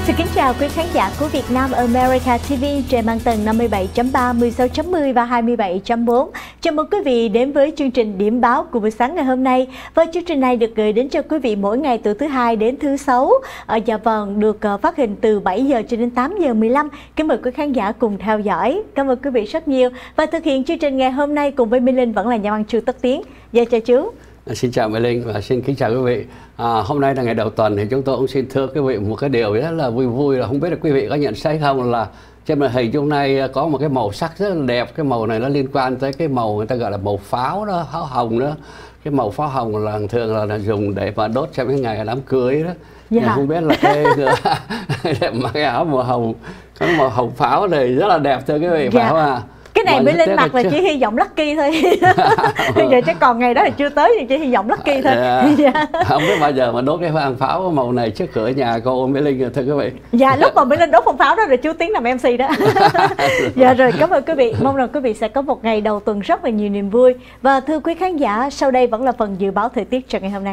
Xin kính chào quý khán giả của Việt Nam America TV trên băng tần 57.3, 16.10 và 27.4. Chào mừng quý vị đến với chương trình điểm báo của buổi sáng ngày hôm nay. Và chương trình này được gửi đến cho quý vị mỗi ngày từ thứ Hai đến thứ Sáu. Dạ vâng, được phát hình từ 7 giờ cho đến 8 giờ 15. Kính mời quý khán giả cùng theo dõi. Cảm ơn quý vị rất nhiều. Và thực hiện chương trình ngày hôm nay cùng với Mỹ Linh vẫn là nhà văn Trương Tất Tiến. Dạ chào chú. Xin chào Mỹ Linh và xin kính chào quý vị. Hôm nay là ngày đầu tuần thì chúng tôi cũng xin thưa quý vị một cái điều rất là vui là không biết là quý vị có nhận thấy không, là trên màn hình hôm nay có một cái màu sắc rất là đẹp. Cái màu này nó liên quan tới cái màu người ta gọi là màu pháo đó, pháo hồng đó. Cái màu pháo hồng là thường là dùng để mà đốt trong cái ngày đám cưới đó. Dạ. Không biết là cái mặc cái áo màu hồng, có màu hồng pháo này rất là đẹp thưa quý vị, phải không ạ? Cái này Mỹ Linh mặc là chỉ hy vọng lucky thôi. Giờ chứ còn ngày đó thì chưa tới thì chỉ hy vọng lucky thôi. Không biết bao giờ mà đốt cái pháo màu này trước cửa nhà cô Mỹ Linh thưa quý vị. Dạ, lúc mà Mỹ Linh đốt phong pháo đó rồi chú Tiến làm MC đó. Dạ rồi, cảm ơn quý vị. Mong rằng quý vị sẽ có một ngày đầu tuần rất là nhiều niềm vui. Và thưa quý khán giả, sau đây vẫn là phần dự báo thời tiết cho ngày hôm nay.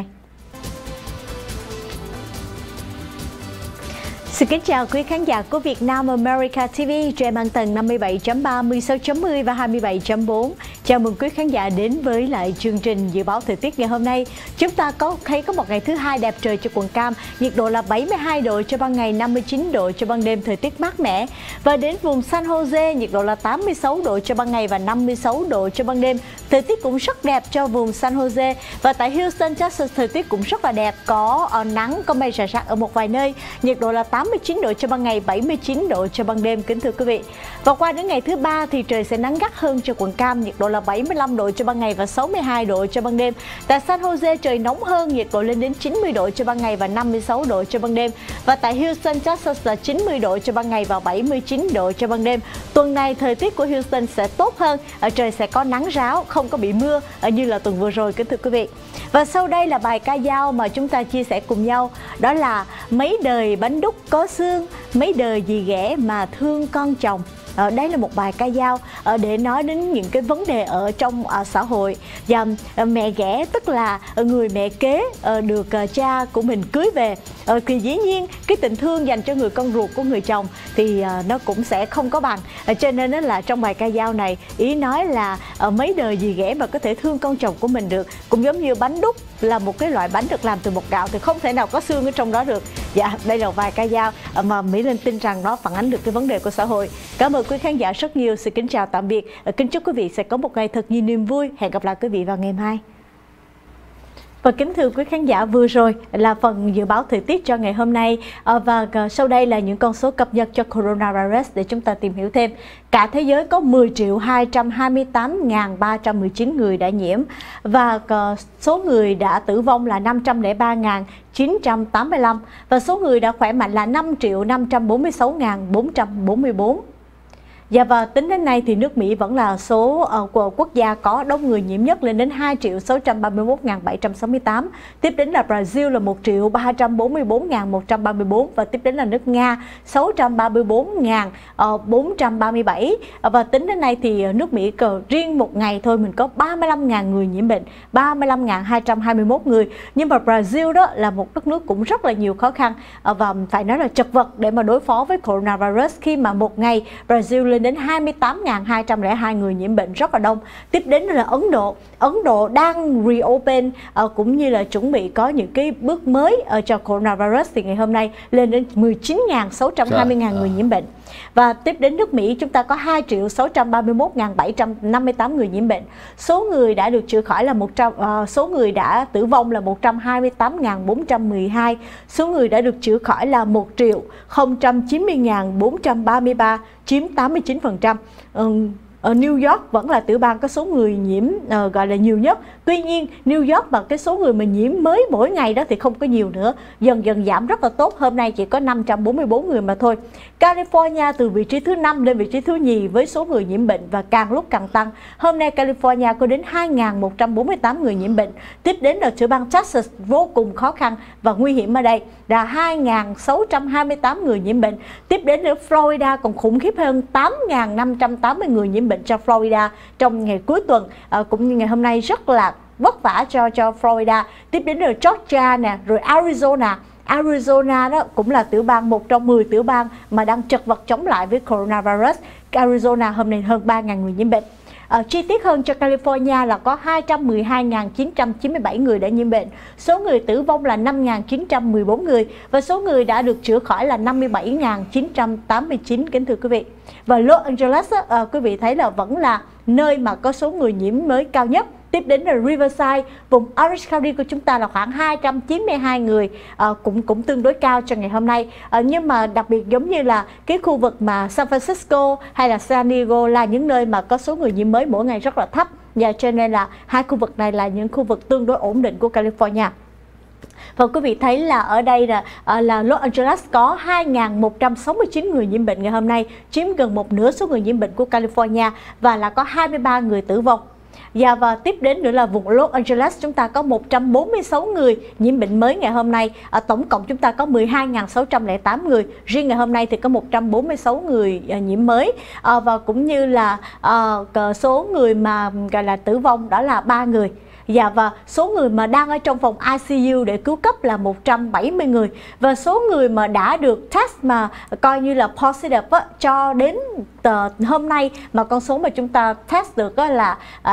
Xin kính chào quý khán giả của Việt Nam America TV trên băng tần 57.3, 16.10 và 27.4. Chào mừng quý khán giả đến với lại chương trình dự báo thời tiết ngày hôm nay. Chúng ta thấy có một ngày thứ Hai đẹp trời cho quần cam, nhiệt độ là 72 độ cho ban ngày, 59 độ cho ban đêm, thời tiết mát mẻ. Và đến vùng San Jose, nhiệt độ là 86 độ cho ban ngày và 56 độ cho ban đêm, thời tiết cũng rất đẹp cho vùng San Jose. Và tại Houston, Texas, thời tiết cũng rất là đẹp, có nắng, có mây rải rác ở một vài nơi, nhiệt độ là 89 độ cho ban ngày, 79 độ cho ban đêm, kính thưa quý vị. Và qua đến ngày thứ Ba thì trời sẽ nắng gắt hơn cho quận cam, nhiệt độ là 75 độ cho ban ngày và 62 độ cho ban đêm. Tại San Jose trời nóng hơn, nhiệt độ lên đến 90 độ cho ban ngày và 56 độ cho ban đêm. Và tại Houston, Texas là 90 độ cho ban ngày và 79 độ cho ban đêm. Tuần này thời tiết của Houston sẽ tốt hơn, ở trời sẽ có nắng ráo, không có bị mưa như là tuần vừa rồi, kính thưa quý vị. Và sau đây là bài ca dao mà chúng ta chia sẻ cùng nhau, đó là mấy đời bánh đúc có xương, mấy đời dì ghẻ mà thương con chồng. Đây là một bài ca dao để nói đến những cái vấn đề ở trong xã hội. Và mẹ ghẻ tức là người mẹ kế được cha của mình cưới về, thì dĩ nhiên cái tình thương dành cho người con ruột của người chồng thì nó cũng sẽ không có bằng. Cho nên là trong bài ca dao này ý nói là mấy đời dì ghẻ mà có thể thương con chồng của mình được. Cũng giống như bánh đúc là một cái loại bánh được làm từ bột gạo thì không thể nào có xương ở trong đó được. Dạ, đây là vài ca dao mà Mỹ Linh tin rằng nó phản ánh được cái vấn đề của xã hội. Cảm ơn quý khán giả rất nhiều. Xin kính chào tạm biệt. Kính chúc quý vị sẽ có một ngày thật nhiều niềm vui. Hẹn gặp lại quý vị vào ngày mai. Và kính thưa quý khán giả, vừa rồi là phần dự báo thời tiết cho ngày hôm nay. Và sau đây là những con số cập nhật cho coronavirus để chúng ta tìm hiểu thêm. Cả thế giới có 10.228.319 người đã nhiễm và số người đã tử vong là 503.985 và số người đã khỏe mạnh là 5.546.444. Dạ, và tính đến nay thì nước Mỹ vẫn là số quốc gia có đông người nhiễm nhất, lên đến 2.631.768. Tiếp đến là Brazil là 1.344.134 và tiếp đến là nước Nga 634.437. Và tính đến nay thì nước Mỹ riêng một ngày thôi mình có 35.000 người nhiễm bệnh, 35.221 người. Nhưng mà Brazil đó là một đất nước cũng rất là nhiều khó khăn và phải nói là chật vật để mà đối phó với coronavirus, khi mà một ngày Brazil lên đến 28.202 người nhiễm bệnh, rất là đông. Tiếp đến là Ấn Độ đang reopen cũng như là chuẩn bị có những cái bước mới cho coronavirus, thì ngày hôm nay lên đến 19.620.000 người nhiễm bệnh. Và tiếp đến nước Mỹ chúng ta có 2.631.758 người nhiễm bệnh. Số người đã được chữa khỏi là số người đã tử vong là 128.412. Số người đã được chữa khỏi là 1.090.433, chiếm 89%. Ở New York vẫn là tiểu bang có số người nhiễm gọi là nhiều nhất. Tuy nhiên New York và cái số người mà nhiễm mới mỗi ngày đó thì không có nhiều nữa, dần dần giảm rất là tốt. Hôm nay chỉ có 544 người mà thôi. California từ vị trí thứ 5 lên vị trí thứ nhì với số người nhiễm bệnh và càng lúc càng tăng. Hôm nay California có đến 2.148 người nhiễm bệnh. Tiếp đến là tiểu bang Texas vô cùng khó khăn và nguy hiểm ở đây là 2.628 người nhiễm bệnh. Tiếp đến là Florida còn khủng khiếp hơn, 8.580 người nhiễm bệnh cho Florida trong ngày cuối tuần, cũng như ngày hôm nay rất là vất vả cho Florida. Tiếp đến là Georgia nè, rồi Arizona Arizona đó cũng là tiểu bang, một trong 10 tiểu bang mà đang chật vật chống lại với coronavirus. Arizona hôm nay hơn 3.000 người nhiễm bệnh. Chi tiết hơn cho California là có 212.997 người đã nhiễm bệnh, số người tử vong là 5.914 người và số người đã được chữa khỏi là 57.989, kính thưa quý vị. Và Los Angeles, quý vị thấy là vẫn là nơi mà có số người nhiễm mới cao nhất. Tiếp đến là Riverside, vùng Orange County của chúng ta là khoảng 292 người, cũng tương đối cao cho ngày hôm nay. Nhưng mà đặc biệt giống như là cái khu vực mà San Francisco hay là San Diego là những nơi mà có số người nhiễm mới mỗi ngày rất là thấp. Và cho nên là hai khu vực này là những khu vực tương đối ổn định của California. Và quý vị thấy là ở đây là Los Angeles có 2.169 người nhiễm bệnh ngày hôm nay, chiếm gần một nửa số người nhiễm bệnh của California và là có 23 người tử vong. Và tiếp đến nữa là vùng Los Angeles, chúng ta có 146 người nhiễm bệnh mới ngày hôm nay. Tổng cộng chúng ta có 12.608 người. Riêng ngày hôm nay thì có 146 người nhiễm mới. Và cũng như là số người mà gọi là tử vong đó là 3 người. Và số người mà đang ở trong phòng ICU để cứu cấp là 170 người. Và số người mà đã được test mà coi như là positive cho đến hôm nay mà con số mà chúng ta test được là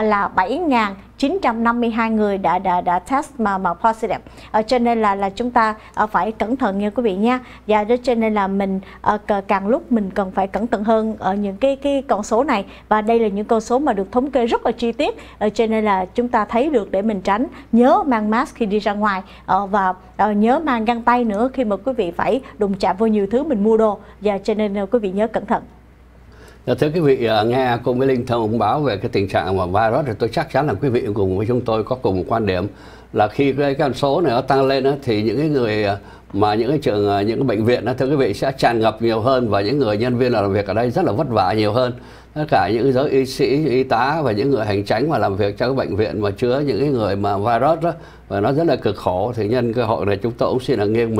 7.952 người đã test mà positive. Cho nên là chúng ta phải cẩn thận nha quý vị nha. Và đó cho nên là mình càng lúc mình cần phải cẩn thận hơn ở những cái con số này. Và đây là những con số mà được thống kê rất là chi tiết. Cho nên là chúng ta thấy được để mình tránh. Nhớ mang mask khi đi ra ngoài và nhớ mang găng tay nữa khi mà quý vị phải đụng chạm vào nhiều thứ mình mua đồ. Và cho nên quý vị nhớ cẩn thận. Thưa quý vị, nghe cùng với Linh thông báo về cái tình trạng mà virus thì tôi chắc chắn là quý vị cùng với chúng tôi có cùng một quan điểm là khi cái con số này nó tăng lên thì những cái người mà những cái trường, những cái bệnh viện thưa quý vị sẽ tràn ngập nhiều hơn và những người nhân viên làm việc ở đây rất là vất vả nhiều hơn. Tất cả những giới y sĩ, y tá và những người hành chánh mà làm việc trong cái bệnh viện mà chứa những cái người mà virus đó và nó rất là cực khổ, thì nhân cơ hội này chúng tôi cũng xin là nghiêng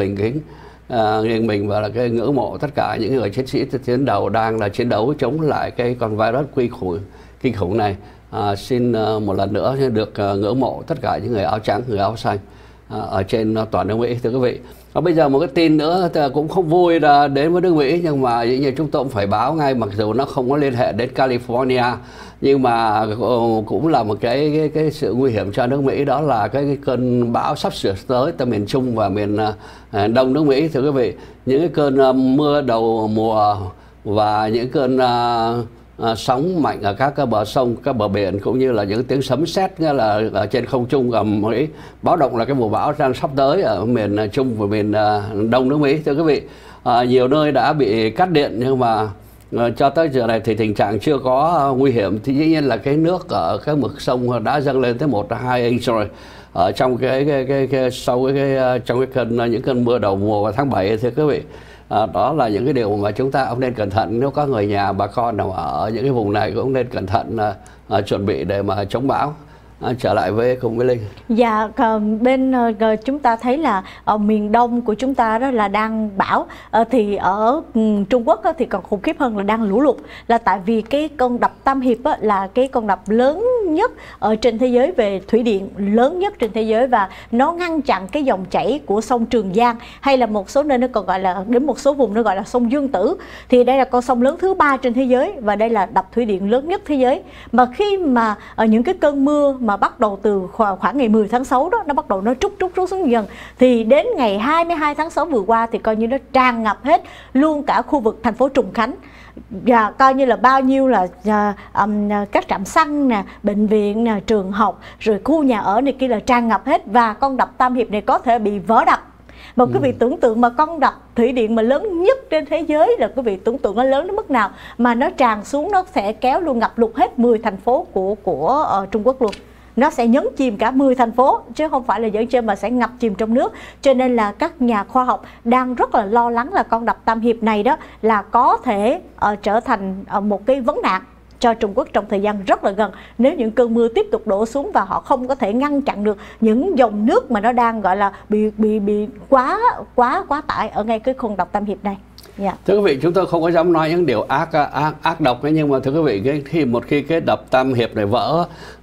mình và là cái ngưỡng mộ tất cả những người chiến sĩ tuyến đầu đang là chiến đấu chống lại cái con virus kinh khủng này. Xin một lần nữa được ngưỡng mộ tất cả những người áo trắng, người áo xanh ở trên toàn nước Mỹ, thưa quý vị. Và bây giờ một cái tin nữa cũng không vui là đến với nước Mỹ, nhưng mà dĩ nhiên chúng tôi cũng phải báo ngay, mặc dù nó không có liên hệ đến California, nhưng mà cũng là một cái sự nguy hiểm cho nước Mỹ, đó là cái cơn bão sắp sửa tới từ miền Trung và miền Đông nước Mỹ, thưa quý vị. những cái cơn mưa đầu mùa và những cơn sóng mạnh ở các bờ sông, các bờ biển, cũng như là những tiếng sấm sét là ở trên không trung gầm Mỹ báo động là cái mùa bão đang sắp tới ở miền Trung và miền Đông nước Mỹ. Thưa quý vị, nhiều nơi đã bị cắt điện, nhưng mà cho tới giờ này thì tình trạng chưa có nguy hiểm. Thì dĩ nhiên là cái nước ở cái mực sông đã dâng lên tới 1-2 inch rồi ở trong trong những cơn mưa đầu mùa vào tháng 7. Thưa quý vị, đó là những cái điều mà chúng ta cũng nên cẩn thận. Nếu có người nhà, bà con nào ở những cái vùng này cũng nên cẩn thận chuẩn bị để mà chống bão. Trở lại cùng với Linh. Dạ, bên chúng ta thấy là ở miền đông của chúng ta đó là đang bão, thì ở Trung Quốc thì còn khủng khiếp hơn là đang lũ lụt, là tại vì cái con đập Tam Hiệp là cái con đập lớn nhất ở trên thế giới về thủy điện, lớn nhất trên thế giới, và nó ngăn chặn cái dòng chảy của sông Trường Giang, hay là một số nơi nó còn gọi là, đến một số vùng nó gọi là sông Dương Tử. Thì đây là con sông lớn thứ 3 trên thế giới và đây là đập thủy điện lớn nhất thế giới. Mà khi mà ở những cái cơn mưa mà bắt đầu từ khoảng ngày 10 tháng 6 đó, nó bắt đầu nó trút xuống dần, thì đến ngày 22 tháng 6 vừa qua thì coi như nó tràn ngập hết luôn cả khu vực thành phố Trùng Khánh, và coi như là bao nhiêu là các trạm xăng nè, bệnh viện nè, trường học, rồi khu nhà ở này kia là tràn ngập hết, và con đập Tam Hiệp này có thể bị vỡ đập. Mà quý vị tưởng tượng mà con đập thủy điện mà lớn nhất trên thế giới, là quý vị tưởng tượng nó lớn đến mức nào, mà nó tràn xuống nó sẽ kéo luôn ngập lụt hết 10 thành phố của Trung Quốc luôn. Nó sẽ nhấn chìm cả 10 thành phố chứ không phải là dẫn trên, mà sẽ ngập chìm trong nước. Cho nên là các nhà khoa học đang rất là lo lắng là con đập Tam Hiệp này đó là có thể trở thành một cái vấn nạn cho Trung Quốc trong thời gian rất là gần, nếu những cơn mưa tiếp tục đổ xuống và họ không có thể ngăn chặn được những dòng nước mà nó đang gọi là bị quá tải ở ngay cái con đập Tam Hiệp này. Yeah. Thưa quý vị, chúng tôi không có dám nói những điều ác độc ấy, nhưng mà thưa quý vị, khi cái đập Tam Hiệp này vỡ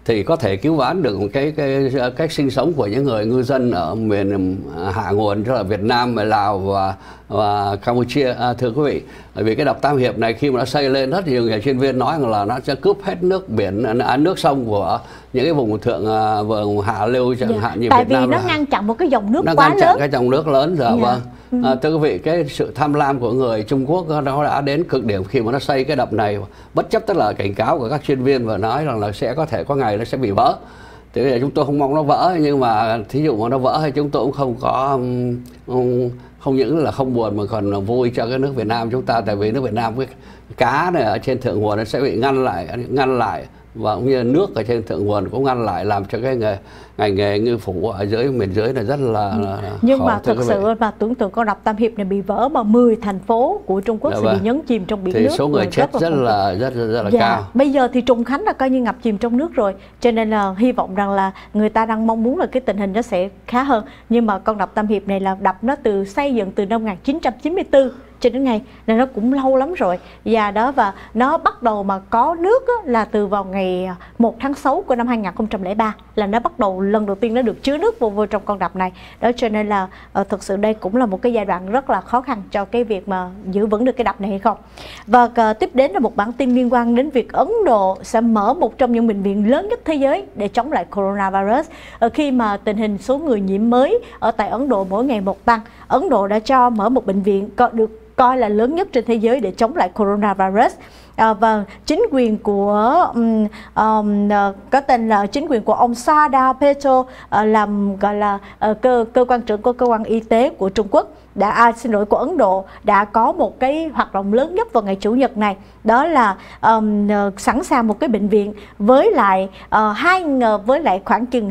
thì có thể cứu vãn được cái cách sinh sống của những người ngư dân ở miền hạ nguồn, tức là Việt Nam, Lào và Campuchia. Thưa quý vị, bởi vì cái đập Tam Hiệp này khi mà nó xây lên, rất nhiều nhà chuyên viên nói rằng là nó sẽ cướp hết nước biển, nước sông của những cái vùng thượng vùng hạ lưu chẳng hạn như tại Việt Nam. Tại vì nó ngăn chặn một cái dòng nước nó quá ngăn chặn lớn. cái dòng nước lớn rồi. Vâng. Thưa quý vị, cái sự tham lam của người Trung Quốc nó đã đến cực điểm khi mà nó xây cái đập này, bất chấp tất là cảnh cáo của các chuyên viên và nói rằng là sẽ có thể có ngày nó sẽ bị vỡ. Thế bây giờ chúng tôi không mong nó vỡ, nhưng mà thí dụ mà nó vỡ thì chúng tôi cũng không có không những là không buồn mà còn vui cho cái nước Việt Nam chúng ta, tại vì nước Việt Nam cái cá này ở trên thượng nguồn nó sẽ bị ngăn lại và cũng như nước ở trên thượng nguồn cũng ngăn lại, làm cho cái ngành nghề ngư phủ ở miền dưới này rất là nhưng khó, mà thực sự mà tưởng tượng con đập Tam Hiệp này bị vỡ mà 10 thành phố của Trung Quốc sẽ bị nhấn chìm trong biển thì nước, số người chết rất là cao. Bây giờ thì Trùng Khánh là coi như ngập chìm trong nước rồi, cho nên là hy vọng rằng là người ta đang mong muốn là cái tình hình nó sẽ khá hơn. Nhưng mà con đập Tam Hiệp này là đập nó xây dựng từ năm 1994 cho đến ngày nên nó cũng lâu lắm rồi. Và nó bắt đầu mà có nước là từ vào ngày 1 tháng 6 của năm 2003 là nó bắt đầu lần đầu tiên nó được chứa nước vô trong con đập này. Đó cho nên là thực sự đây cũng là một cái giai đoạn rất là khó khăn cho cái việc mà giữ vững được cái đập này hay không. Và tiếp đến là một bản tin liên quan đến việc Ấn Độ sẽ mở một trong những bệnh viện lớn nhất thế giới để chống lại coronavirus. Khi mà tình hình số người nhiễm mới ở tại Ấn Độ mỗi ngày một tăng, Ấn Độ đã cho mở một bệnh viện được coi là lớn nhất trên thế giới để chống lại coronavirus. Và chính quyền của có tên là chính quyền của ông Sardar Peto làm gọi là cơ quan trưởng của cơ quan y tế của Trung Quốc của Ấn Độ đã có một cái hoạt động lớn nhất vào ngày Chủ nhật này, đó là sẵn sàng một cái bệnh viện với lại khoảng chừng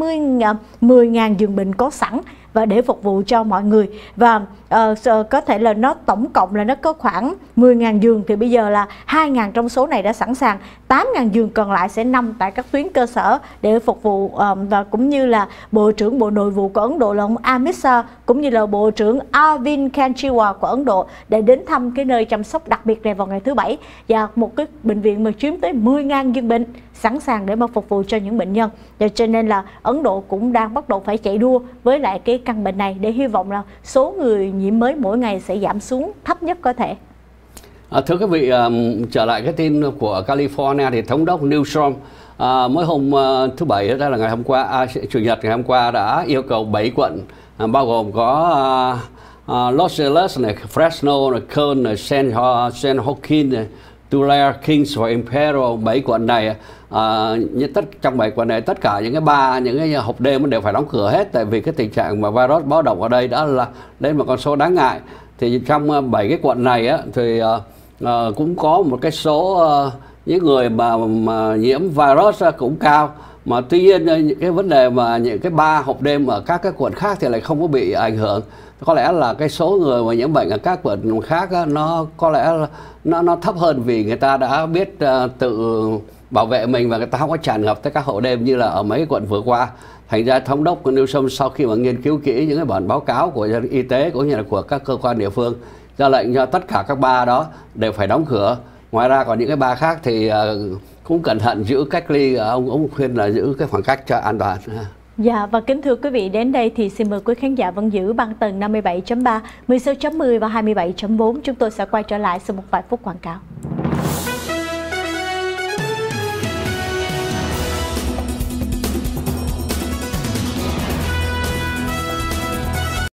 10.000 giường bệnh có sẵn và để phục vụ cho mọi người. Và có thể là nó tổng cộng là nó có khoảng 10.000 giường, thì bây giờ là 2.000 trong số này đã sẵn sàng, 8.000 giường còn lại sẽ nằm tại các tuyến cơ sở để phục vụ. Và cũng như là Bộ trưởng Bộ Nội vụ của Ấn Độ là ông Amit Shah cũng như là Bộ trưởng Arvind Kejriwal của Ấn Độ để đến thăm cái nơi chăm sóc đặc biệt này vào ngày thứ Bảy. Và một cái bệnh viện mà chiếm tới 10.000 giường bệnh sẵn sàng để mà phục vụ cho những bệnh nhân. Và cho nên là Ấn Độ cũng đang bắt đầu phải chạy đua với lại cái căn bệnh này để hy vọng là số người nhiễm mới mỗi ngày sẽ giảm xuống thấp nhất có thể. Thưa quý vị, trở lại cái tin của California thì Thống đốc Newsom mới hôm thứ Bảy, đó là ngày hôm qua, Chủ nhật ngày hôm qua đã yêu cầu 7 quận bao gồm có Los Angeles, Fresno, Kern, San Joaquin, Tulare, Kings và Imperial. 7 quận này trong 7 quận này tất cả những cái hộp đêm đều phải đóng cửa hết, tại vì cái tình trạng mà virus báo động ở đây đã là đến một con số đáng ngại. Thì trong 7 cái quận này thì cũng có một cái số những người mà nhiễm virus cũng cao, mà tuy nhiên những cái vấn đề mà những cái 3 hộp đêm ở các cái quận khác thì lại không có bị ảnh hưởng. Có lẽ là cái số người mà nhiễm bệnh ở các quận khác nó có lẽ nó thấp hơn vì người ta đã biết tự bảo vệ mình và người ta không có tràn ngập tới các hộp đêm như là ở mấy quận vừa qua. Thành ra Thống đốc Newsom sau khi mà nghiên cứu kỹ những cái bản báo cáo của y tế cũng như là của các cơ quan địa phương ra lệnh cho tất cả các bar đó đều phải đóng cửa. Ngoài ra còn những cái bar khác thì cũng cẩn thận giữ cách ly, ông khuyên là giữ cái khoảng cách cho an toàn. Dạ, và kính thưa quý vị, đến đây thì xin mời quý khán giả vẫn giữ băng tần 57.3, 16.10 và 27.4. Chúng tôi sẽ quay trở lại sau một vài phút quảng cáo.